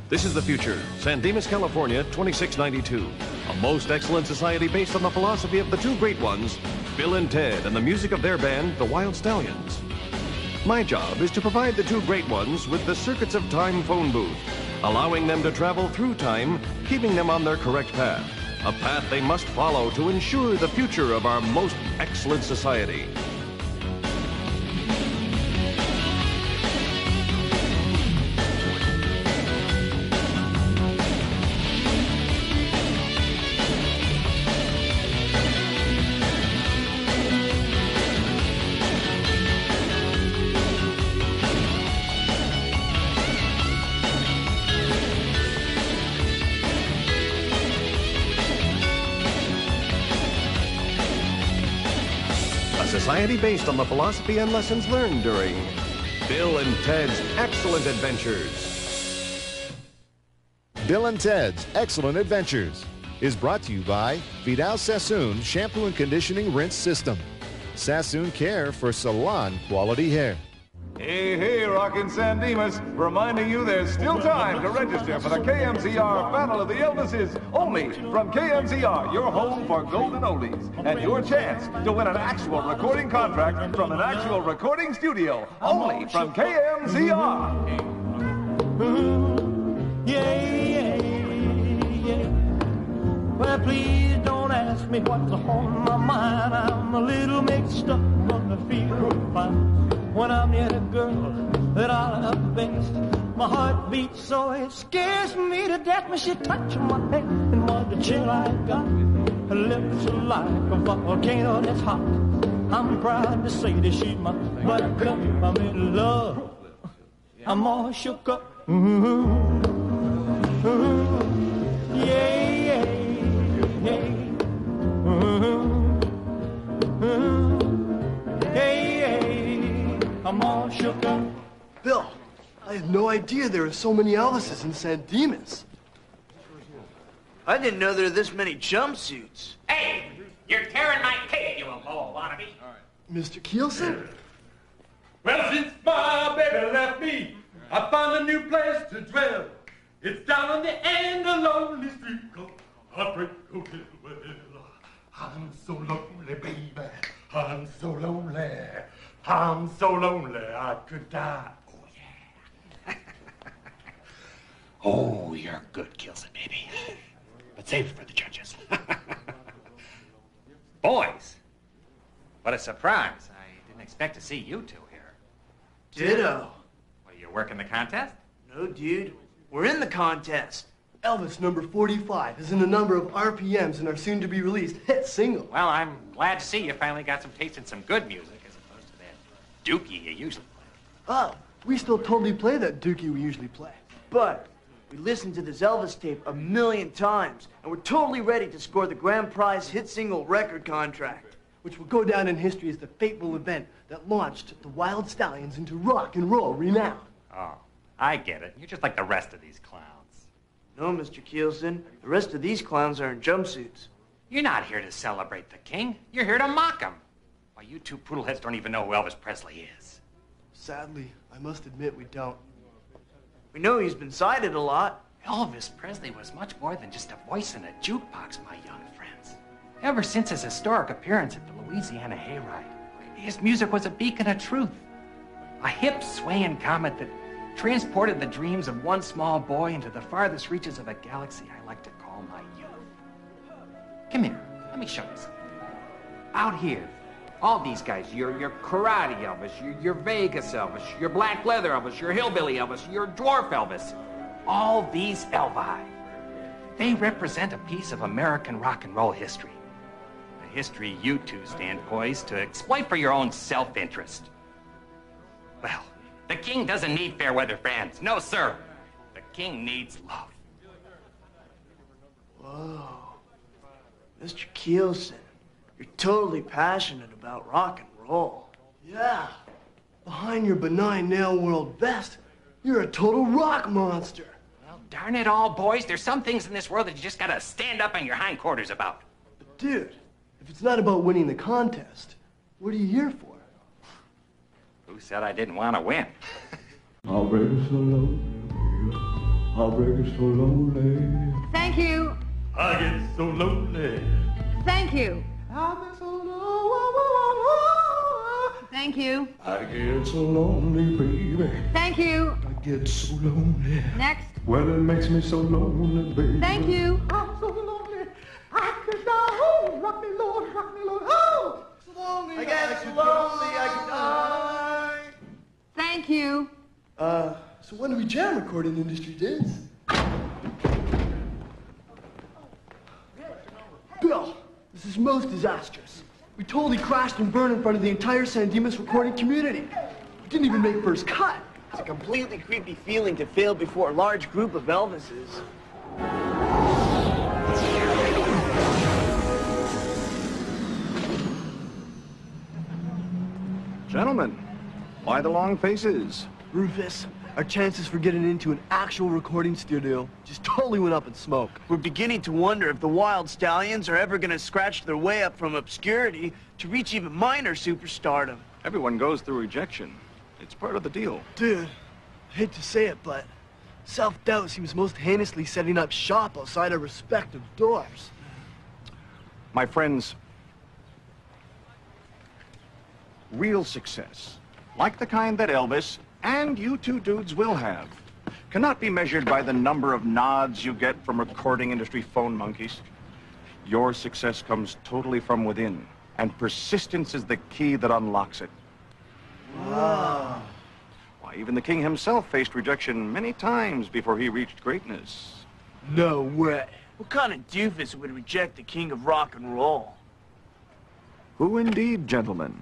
This is the future. San Dimas, California, 2692. A most excellent society based on the philosophy of the two great ones, Bill and Ted, and the music of their band, the Wild Stallions. My job is to provide the two great ones with the Circuits of Time phone booth, allowing them to travel through time, keeping them on their correct path. A path they must follow to ensure the future of our most excellent society. Society based on the philosophy and lessons learned during Bill and Ted's Excellent Adventures. Bill and Ted's Excellent Adventures is brought to you by Vidal Sassoon Shampoo and Conditioning Rinse System. Sassoon Care for salon quality hair. Hey, Rockin' San Dimas, reminding you there's still time to register for the KMZR Battle of the Elvises, only from KMZR, your home for golden oldies, and your chance to win an actual recording contract from an actual recording studio, only from KMZR. Yeah. Well, please don't ask me what's on my mind. I'm a little mixed up, but I feel fine. When I'm near a girl that I love best, my heart beats so it scares me to death. When she touches my head and what the chill I got, her lips are like a volcano that's hot. I'm proud to say that she's my buttercup. I'm in love. I'm all shook up. Yeah. I'm all shook up. Bill, I had no idea there were so many Elvises in San Dimas. I didn't know there were this many jumpsuits. Hey, you're tearing my cake, you old wannabe. Mr. Kielsen? Well, since my baby left me, I found a new place to dwell. It's down on the end of lonely street called Heartbreak Hotel. Well, I'm so lonely, baby. I'm so lonely. I'm so lonely I could die. Oh, yeah. Oh, you're good, Kielsen, baby. But save it for the judges. Boys, what a surprise. I didn't expect to see you two here. Ditto. Well, you're working the contest? No, dude. We're in the contest. Elvis number 45 is in the number of RPMs in our soon-to-be-released hit single. Well, I'm glad to see you finally got some taste in some good music as opposed to that dookie you usually play. Oh, we still totally play that dookie we usually play. But we listened to this Elvis tape 1,000,000 times, and we're totally ready to score the grand prize hit single record contract. Which will go down in history as the fateful event that launched the Wild Stallions into rock and roll renown. Oh, I get it. You're just like the rest of these clowns. No, Mr. Kielsen. The rest of these clowns are in jumpsuits. You're not here to celebrate the king. You're here to mock him. Why, you two poodleheads don't even know who Elvis Presley is. Sadly, I must admit we don't. We know he's been cited a lot. Elvis Presley was much more than just a voice in a jukebox, my young friends. Ever since his historic appearance at the Louisiana Hayride, his music was a beacon of truth. A hip, swaying comet that transported the dreams of one small boy into the farthest reaches of a galaxy I like to call my youth. Come here, let me show you something. Out here, all these guys, your karate Elvis, your Vegas Elvis, your black leather Elvis, your hillbilly Elvis, your dwarf Elvis, all these Elvi, they represent a piece of American rock and roll history. A history you two stand poised to exploit for your own self-interest. Well, the king doesn't need fair weather fans. No, sir. The king needs love. Whoa. Mr. Kielsen, you're totally passionate about rock and roll. Yeah. Behind your benign nail world vest, you're a total rock monster. Well, darn it all, boys. There's some things in this world that you just gotta stand up on your hindquarters about. But dude, if it's not about winning the contest, what are you here for? Who said I didn't want to win? My baby's so lonely, Heartbreak is so lonely. Thank you. I get so lonely. Thank you. I've been so lonely. Thank you. I get so lonely, baby. Thank you. I get so lonely. Next. Well, it makes me so lonely, baby. Thank you. I'm so lonely. I could die. Oh, rock me, Lord, rock me, Lord. Oh, so lonely. I get so lonely I could die. Thank you. So when do we jam, recording industry diz? Bill, this is most disastrous. We totally crashed and burned in front of the entire San Dimas recording community. We didn't even make first cut. It's a completely creepy feeling to fail before a large group of Elvises. Gentlemen, why the long faces? Rufus, our chances for getting into an actual recording studio just totally went up in smoke. We're beginning to wonder if the Wild Stallions are ever going to scratch their way up from obscurity to reach even minor superstardom. Everyone goes through rejection. It's part of the deal. Dude, I hate to say it, but self-doubt seems most heinously setting up shop outside our respective doors. My friends, real success, like the kind that Elvis and you two dudes will have, cannot be measured by the number of nods you get from recording industry phone monkeys. Your success comes totally from within, and persistence is the key that unlocks it. Wow. Why, even the king himself faced rejection many times before he reached greatness. No way. What kind of doofus would reject the king of rock and roll? Who indeed, gentlemen?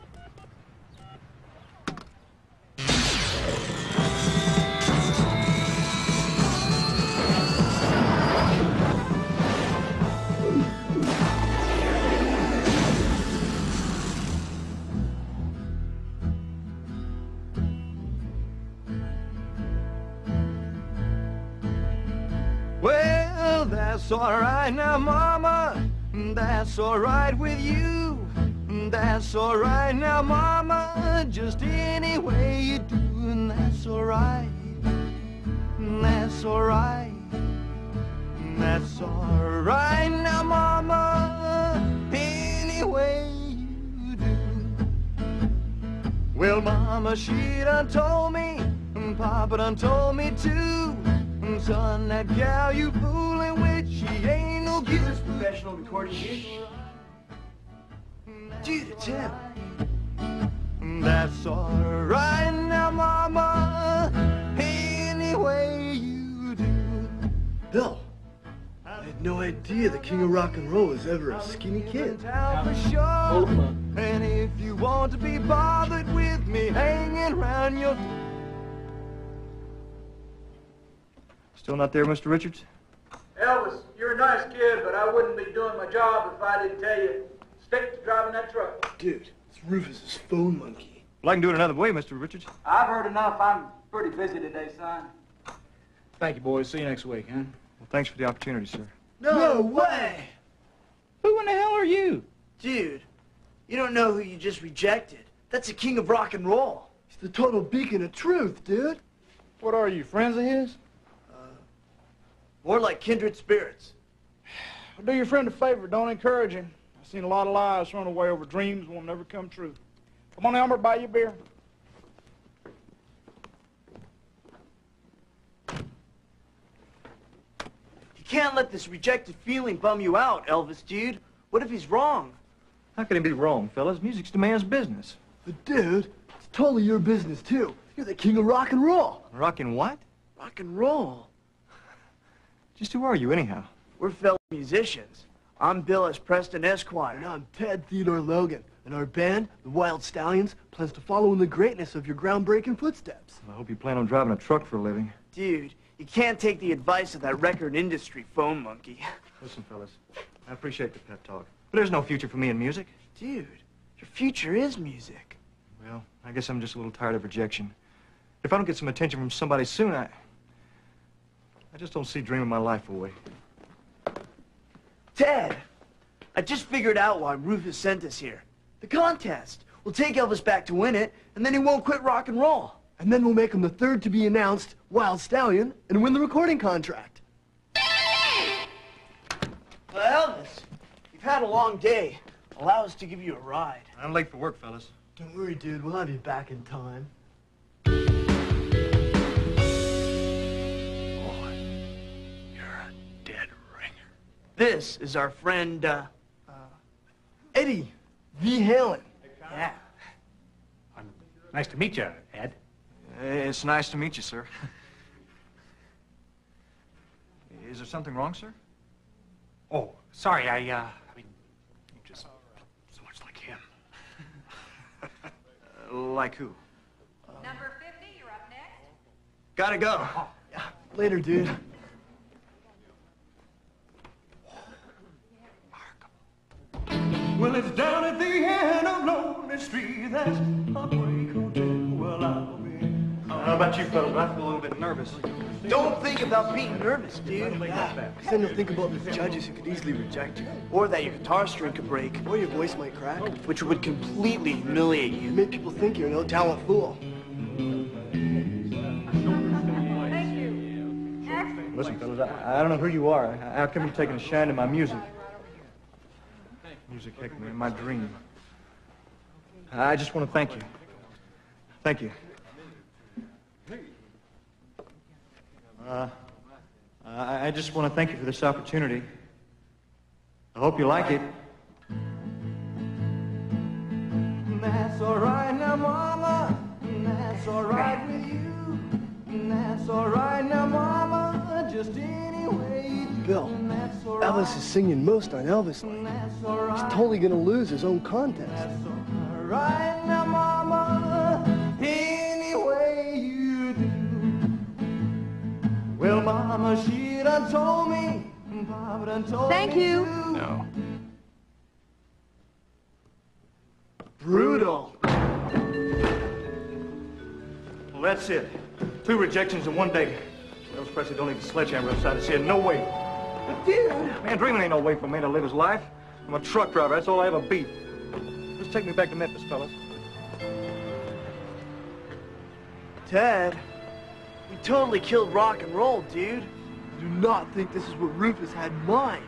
Well, that's all right now, Mama. That's all right with you. That's all right now, Mama. Just any way you do, and that's all right. That's all right. That's all right now, Mama. Any way you do. Well, Mama, she done told me, and Papa done told me too. Son, that gal you fooling with, she ain't no good. This professional recording gig? Dude, it's him. That's all right now, Mama. Any way you do. Bill, I had no idea the king of rock and roll was ever a skinny kid. For sure. And if you want to be bothered with me hanging around your... Still not there, Mr. Richards? Elvis, you're a nice kid, but I wouldn't be doing my job if I didn't tell you. Stick to driving that truck. Dude, it's Rufus's phone monkey. Well, I can do it another way, Mr. Richards. I've heard enough. I'm pretty busy today, son. Thank you, boys. See you next week, huh? Well, thanks for the opportunity, sir. No way! Who in the hell are you? Dude, you don't know who you just rejected. That's the king of rock and roll. He's the total beacon of truth, dude. What are you, friends of his? More like kindred spirits. Well, do your friend a favor. Don't encourage him. I've seen a lot of lives thrown away over dreams that will never come true. Come on, Elmer, buy you a beer. You can't let this rejected feeling bum you out, Elvis, dude. What if he's wrong? How can he be wrong, fellas? Music's the man's business. But dude, it's totally your business, too. You're the king of rock and roll. Rockin' what? Rock and roll. Just who are you, anyhow? We're fellow musicians. I'm Bill S. Preston Esquire. And I'm Ted Theodore Logan. And our band, the Wild Stallions, plans to follow in the greatness of your groundbreaking footsteps. I hope you plan on driving a truck for a living. Dude, you can't take the advice of that record industry phone monkey. Listen, fellas, I appreciate the pep talk, but there's no future for me in music. Dude, your future is music. Well, I guess I'm just a little tired of rejection. If I don't get some attention from somebody soon, I just don't see dreaming my life away. Ted, I just figured out why Rufus sent us here. The contest. We'll take Elvis back to win it, and then he won't quit rock and roll. And then we'll make him the third to be announced Wild Stallion and win the recording contract. Well, Elvis, you've had a long day. Allow us to give you a ride. I'm late for work, fellas. Don't worry, dude. We'll have you back in time. This is our friend, Eddie V. Halen. Yeah. Nice to meet you, Ed. It's nice to meet you, sir. Is there something wrong, sir? Oh, sorry, I mean, you're just so much like him. Like who? Number 50, you're up next. Gotta go. Yeah, later, dude. Well, it's down at the end of Lonely Street. That's Heartbreak Hotel. Well, I'll be. How about you, fellas? I feel a little bit nervous. Don't think about being nervous, dude. Yeah, then you'll think about the judges who could easily reject you. Or that your guitar string could break, Or your voice might crack. which would completely humiliate you. Make people think you're a no-talent fool. Thank you. Next. Listen, fellas, I don't know who you are. How come you're taking a shine to my music? Music heck me in my dream. I just want to thank you. Thank you. I just want to thank you for this opportunity. I hope you like it. That's all right now, Mama. That's all right with you. That's all right now, Mama. Just any way you do. Bill, That's all Elvis is singing most on Elvis Land. That's all right. He's totally gonna lose his own contest. That's all right now, Mama. Any way you do. Well, Mama, she done told me. Papa done told Thank me you. too. No. Brutal. Well, that's it. 2 rejections in one day. Elvis Presley don't need a sledgehammer upside his head. No way. But dude, Man, dreaming ain't no way for a man to live his life. I'm a truck driver. That's all I ever be. Just take me back to Memphis, fellas. Ted, we totally killed rock and roll, dude. I do not think this is what Rufus had in mind.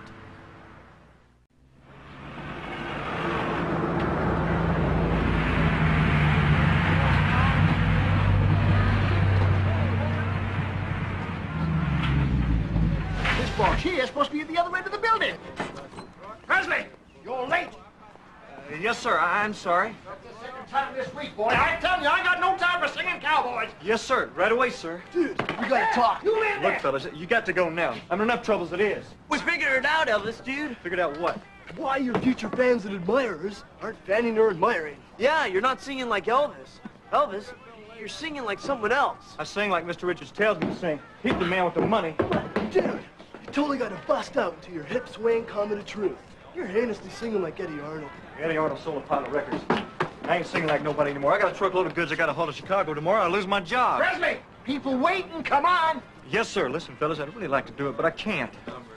This box here is supposed to be at the other end of the building. Presley, you're late. Yes, sir. I'm sorry. That's the second time this week, boy. I tell you, I got no time for singing cowboys. Yes, sir. Right away, sir. Dude, we gotta talk. You in Look, there. fellas, you got to go now. I'm in enough trouble as it is. We figured it out, Elvis, dude. Figured out what? Why your future fans and admirers aren't fanning or admiring. Yeah, you're not singing like Elvis. Elvis, you're singing like someone else. I sing like Mr. Richards tells me to sing. He's the man with the money. Dude, you totally gotta bust out into your hip swaying comment of truth. You're heinously singing like Eddie Arnold. Eddie Arnold sold a pile of records. I ain't singing like nobody anymore. I got a truckload of goods I got to haul to Chicago tomorrow. I lose my job. Presley, people waiting. Come on. Yes, sir. Listen, fellas, I'd really like to do it, but I can't.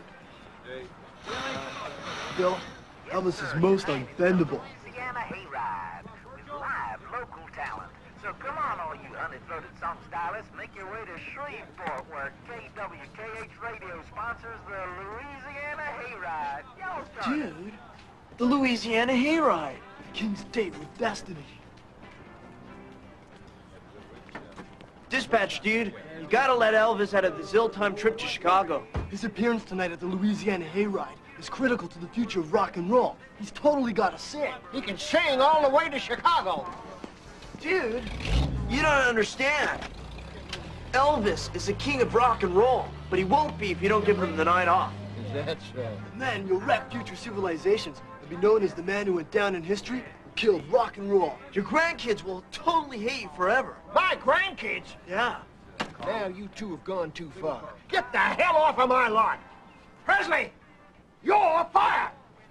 Bill, Elvis is most unbendable. Louisiana hayride with live local talent. So come on, all you honey-throated song stylists, make your way to Shreveport, where KWKH Radio sponsors the Louisiana hayride. Y'all start. Dude, the Louisiana hayride. The King's date with destiny. Dispatch, dude, you gotta let Elvis out of this ill-timed trip to Chicago. His appearance tonight at the Louisiana hayride is critical to the future of rock and roll. He's totally gotta sing. He can sing all the way to Chicago. Dude, you don't understand. Elvis is the king of rock and roll, but he won't be if you don't give him the night off. That's right. And then you'll wreck future civilizations and be known as the man who went down in history who killed rock and roll. Your grandkids will totally hate you forever. My grandkids. Yeah. Now you two have gone too far. Get the hell off of my lawn. Presley, you're fired.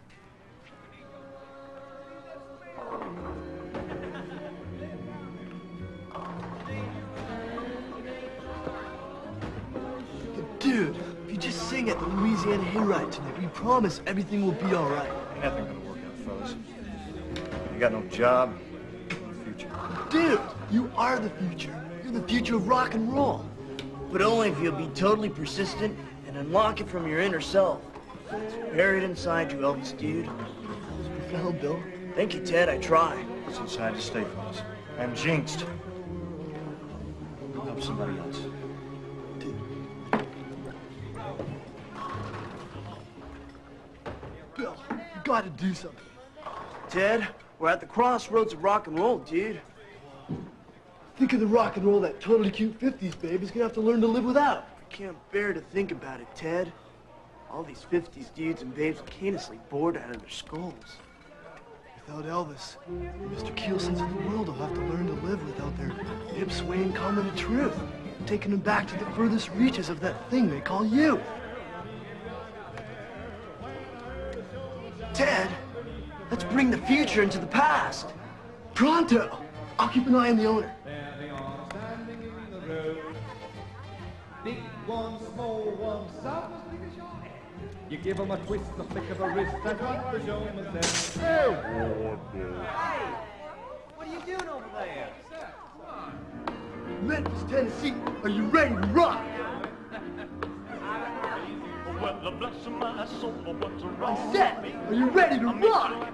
But dude, if you just sing at the Louisiana hayride tonight, we promise everything will be all right. Ain't nothing gonna work out, fellas. You got no job, no future. Dude, you are the future. You're for the future of rock and roll. But only if you'll be totally persistent and unlock it from your inner self. It's buried inside you, Elvis dude. Hello, Bill. Thank you, Ted. I try. It's inside to stay, fellas. I'm jinxed. I'll help somebody else. Bill, you gotta do something. Ted, we're at the crossroads of rock and roll, dude. Think of the rock and roll that totally cute 50s baby's gonna have to learn to live without. I can't bear to think about it, Ted. All these 50s dudes and babes are caneously bored out of their skulls. Without Elvis, Mr. Keel's sense of the world will have to learn to live without their hip-swaying comment of truth, taking them back to the furthest reaches of that thing they call you. Ted, let's bring the future into the past. Pronto! I'll keep an eye on the owner. Big one, small one, some as big as your head. You give them a twist, a flick of a wrist, that's what the showman says. Hey, what are you doing over there? Memphis, Tennessee, are you ready to rock? Well, bless my soul, what's wrong? I said, are you ready to rock?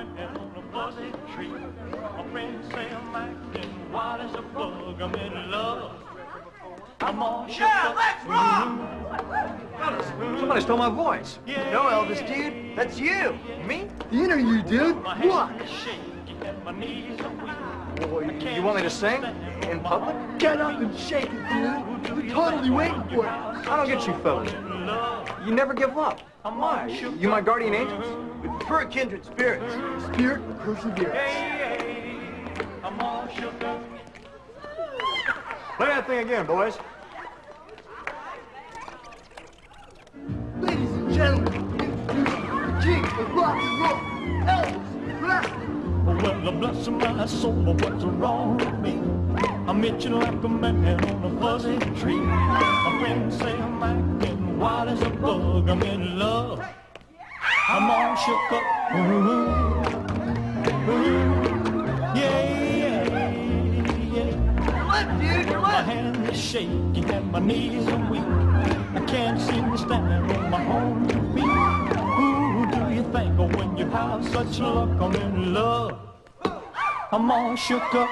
My friends say I'm acting wild as a bug. I'm in love. I'm all shook up. Let's rock! Somebody stole my voice. No, Elvis, dude. That's you. Me? The inner you, dude. Rock. You want me to sing? In public? Get up and shake it, dude. We're totally waiting for you. I don't get you fellas. You never give up. Why? You my guardian angels? We prefer kindred spirits. Spirit of perseverance. I'm all shook up. Play that thing again, boys. Ladies and gentlemen, introducing the king of rock and roll, Elvis Presley. Well, bless my soul, what's wrong with me? I'm itching like a man on a fuzzy tree. My friends say I'm acting wild as a bug. I'm in love. I'm all shook up. Yeah. Dude, you're my hands are shaky and my knees are weak. I can't seem to stand on my own feet. Who do you think of when you have such luck? I'm in love. I'm all shook up.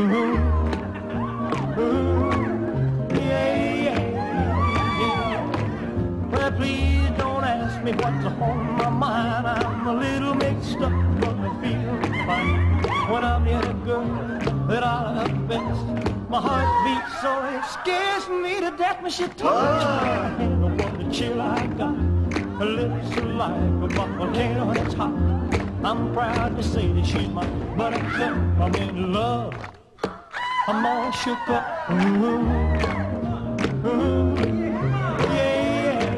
Well, please don't ask me what's on my mind. I'm a little mixed up, but I feel fine when I'm near a girl that I love best. My heart beats so it scares me to death when she touches my hand. Oh, what a chill I got. Her lips are like a volcano that's hot. I'm proud to say that she's my buttercup. I'm in love. I'm all shook up. Yeah.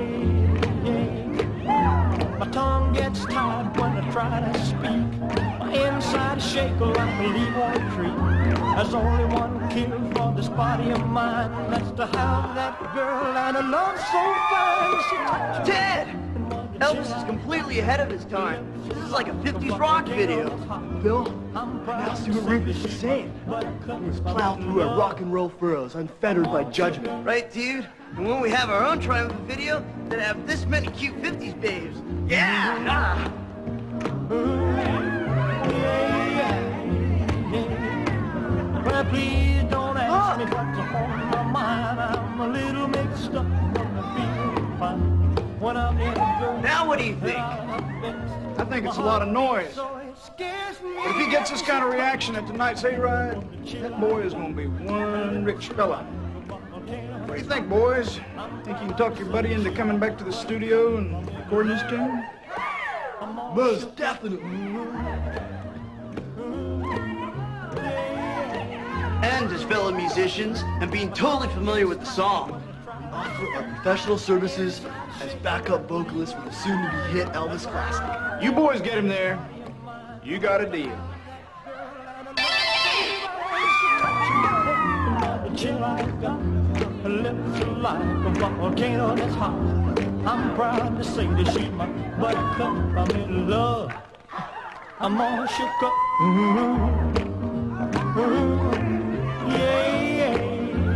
My tongue gets tied when I try to speak. My inside shake like a leaf on a tree. There's only one cure for this body of mine. That's to have that girl and a love so fine. She touches Ted! Elvis is completely ahead of his time. This is like a 50s rock video. Bill, now see what Rufus is saying. We must plow through our rock and roll furrows, unfettered by judgment. Right, dude? And when we have our own triumphant video that have this many cute 50s babes. Yeah! Well, please don't ask me what's on my mind. I'm a little mixed up, but I feel fine when I'm in a girl. Now what do you think? I think it's a lot of noise. But if he gets this kind of reaction at tonight's hayride, that boy is going to be one rich fella. What do you think, boys? Think you can talk your buddy into coming back to the studio and recording this tune? Most definitely. And as fellow musicians, and being totally familiar with the song. We offer our professional services as backup vocalists for the soon-to-be hit Elvis classic. You boys get him there. You got a deal. I'm proud to say that she's my buttercup. I'm in love. I'm all shook up. Yeah.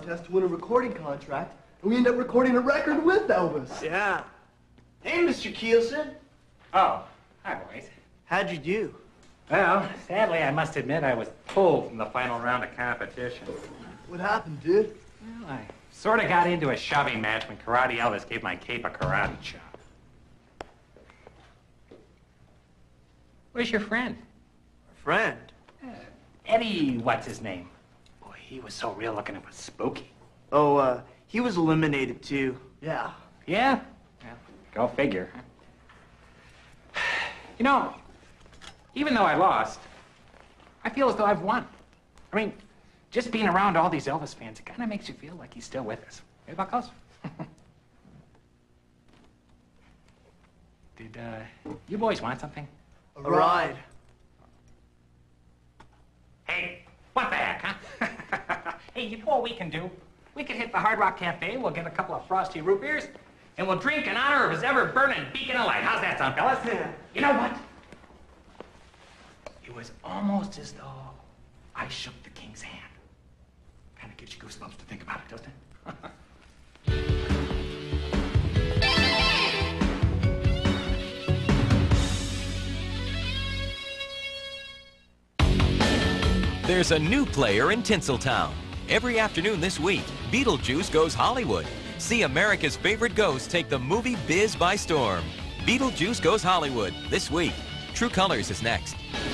contest to win a recording contract, and we end up recording a record with Elvis. Yeah. Hey, Mr. Kielsen. Oh, hi, boys. How'd you do? Well, sadly, I must admit I was pulled from the final round of competition. What happened, dude? Well, I sort of got into a shoving match when Karate Elvis gave my cape a karate chop. Where's your friend? Friend? Eddie, what's his name? Boy, he was so real looking it was spooky. Oh, he was eliminated too. Yeah. Yeah? Well, go figure. You know, even though I lost, I feel as though I've won. I mean, just being around all these Elvis fans, it kind of makes you feel like he's still with us. Hey, Buckles? Did, you boys want something? A ride. Hey, what the heck, huh? Hey, you know what we can do? We could hit the Hard Rock Cafe, we'll get a couple of frosty root beers, and we'll drink in honor of his ever-burning beacon of light. How's that sound, fellas? Yeah. You know what? It was almost as though I shook the king's hand. Kind of gives you goosebumps to think about it, doesn't it? There's a new player in Tinseltown. Every afternoon this week, Beetlejuice Goes Hollywood. See America's favorite ghost take the movie biz by storm. Beetlejuice Goes Hollywood this week. True Colors is next.